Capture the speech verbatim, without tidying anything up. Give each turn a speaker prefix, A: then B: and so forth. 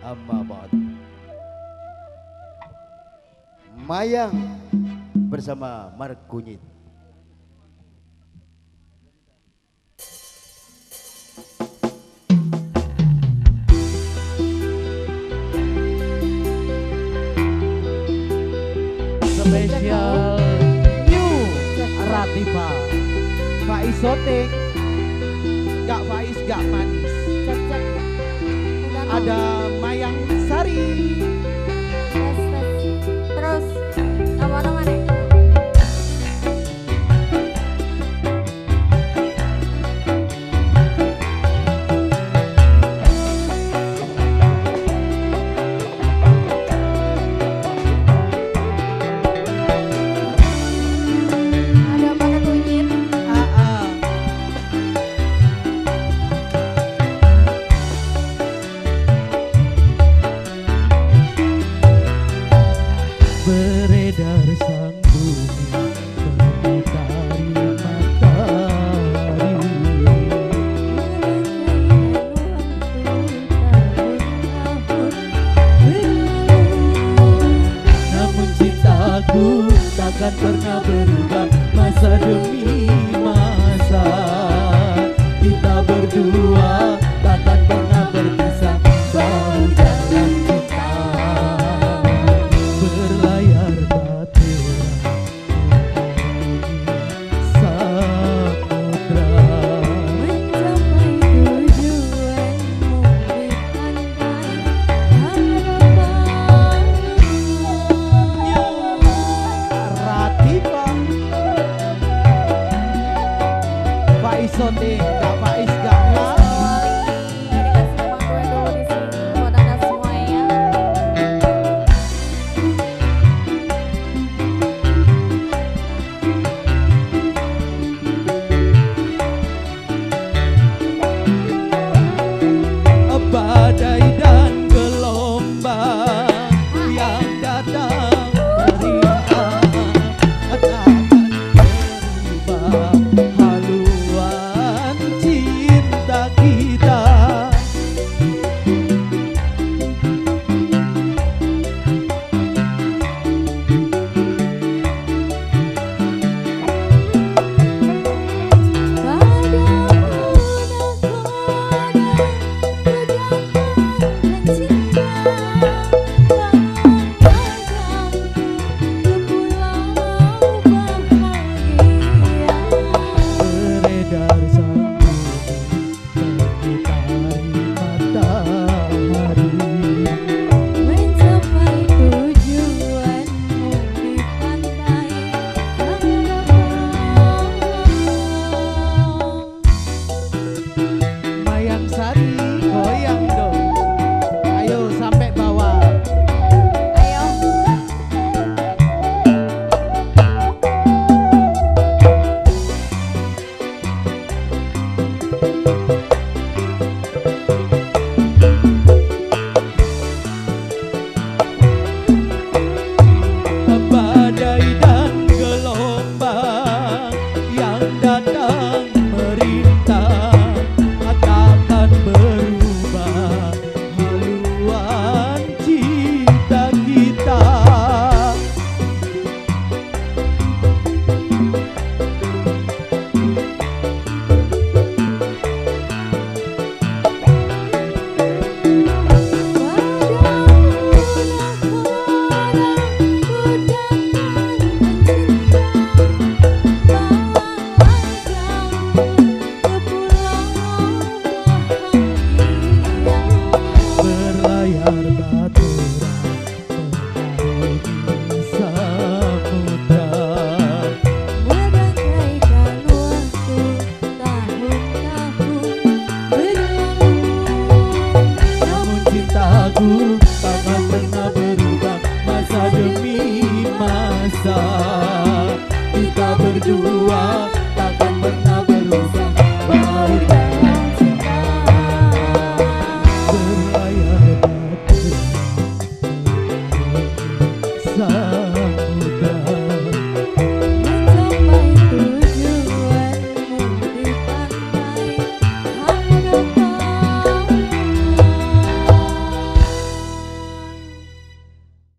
A: amma ba'd. Mayang bersama Mark Kunyit.
B: Spesial New Ratifa Faiz Soting, gak Faiz gak manis.
C: Cek cek. Udah
B: Ada Mayang Sari.
C: tes tes. Terus apa namanya? Ada pakai kunyit.
B: Ah, ah. Beredar sang bumi mengitari matahari. Namun cintaku takkan pernah berubah, masa demi masa kita berdua takkan pernah berpisah, bahu dalam cinta berlayar batu samudra.
C: Mencapai tujuanmu di pantai harapan.
B: Ratifa Faiz Soting, gak Faiz gak manis.
C: Dikasih sama gue dulu di sini buat anda semua ya.
B: Badai dan gelombang yang datang berimbang akan berubah haluan cinta kita. Beredar sang bumi mengitari matahari.
C: Mencapai tujuanmu di pantai harapan.
B: Mayang Sari goyang dong, ayo sampai bawah.
C: Ayo.
B: Badai dan gelombang yang datang merintang akan berubah haluan cinta kita. Berlayar baturan mengarungi samudra.
C: Bagaikan waktu tahun-tahun berlalu.
B: Namun cintaku takkan pernah berubah, masa demi masa kita berdua takkan pernah berubah, bahu dalam cinta berlayar batu